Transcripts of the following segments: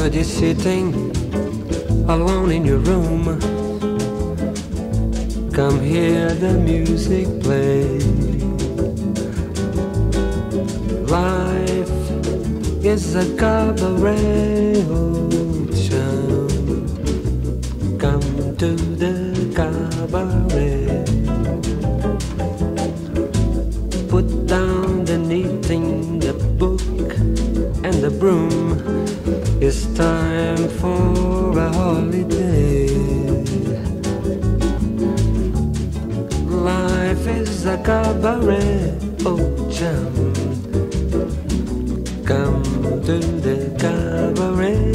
good is sitting alone in your room. Come hear the music play. Life is a cabaret, old chum. Come to the cabaret. Put down the knitting, the book and the broom. It's time for a holiday. Life is a cabaret, oh chum. Come to the cabaret.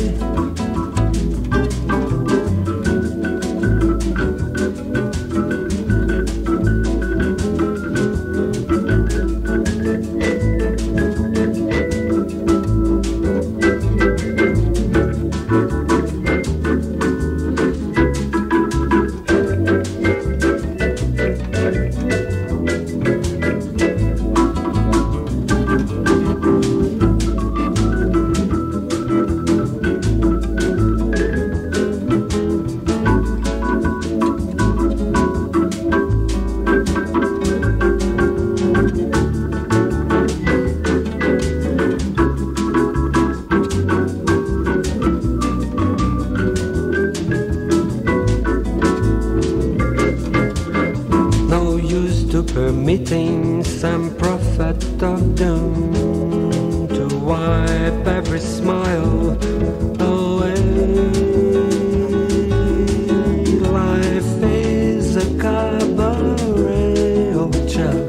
Permitting some prophet of doom to wipe every smile away. Life is a cabaret, oh chum.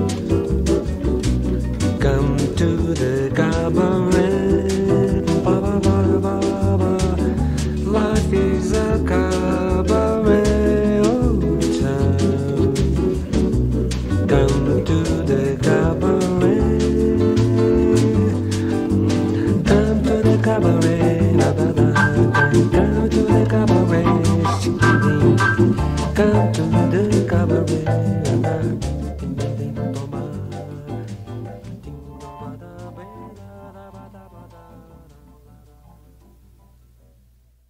Come to the cabaret. Ba, ba, ba, ba, ba. Life is a cabaret, oh chum. Come to the cabaret.